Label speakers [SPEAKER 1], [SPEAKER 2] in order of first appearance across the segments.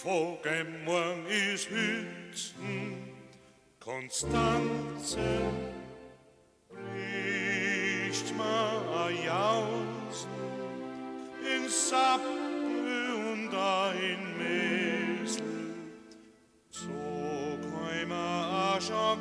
[SPEAKER 1] Morgen ist Hützen, Konstanze, bricht ma jausen in Sappe und ein Mesel, so keimer Ascher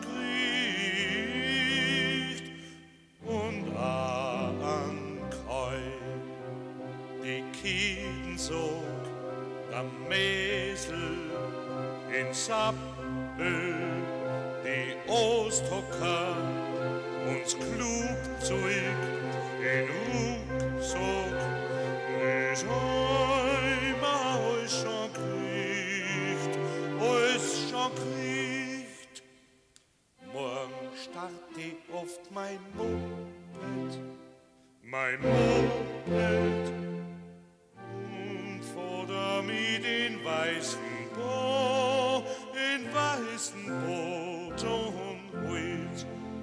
[SPEAKER 1] kriegt und an Kai die Kieden sog am Mesel in Sappe, die Osthocker uns klug zurück in Ruckzuck, nicht einmal euch schon kriegt. Morgen starte oft mein Moped, mit den weißen Boot und Hut.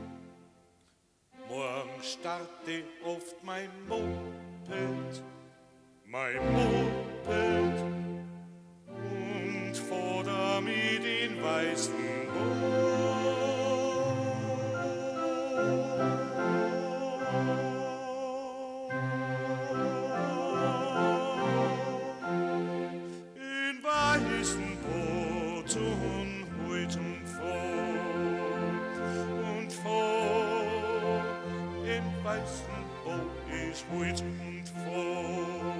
[SPEAKER 1] Morgen starte oft mein Moped, und vorder mit den weißen Boot und Hut und vor, in weißen Boot ist Hut und vor.